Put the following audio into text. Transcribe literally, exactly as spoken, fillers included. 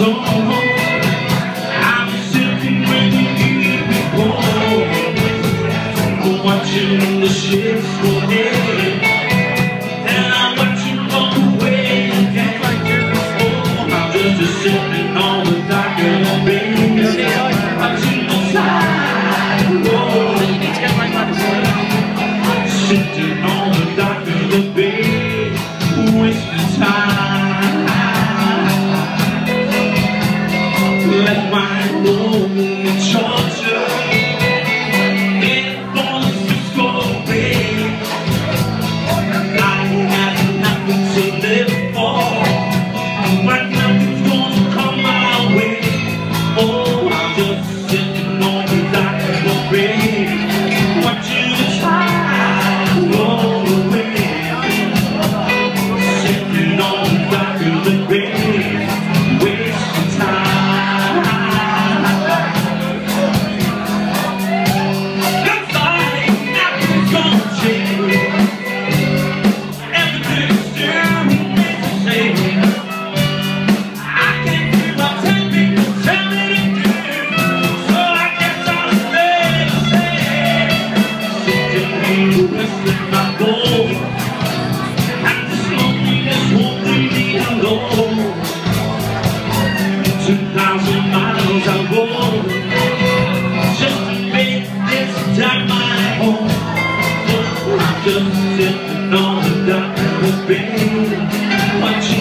I'm sitting waiting here before, watching the ships go in, and I'm watching all the way again. Oh, I'm just sitting on the dock of the bay, watching the tide roll. Sitting on the dock of the bay, wasting time. Let my lonely torture in for the Cisco Bay. I have nothing to live for, but nothing's gonna come my way. Oh, I'm just sitting on the dock of the bay, watching the tide roll away. Sitting on the dock of the bay, wasting time. Two thousand miles I roll just to make this time my home. I'm just sitting on the dock of the bay, watching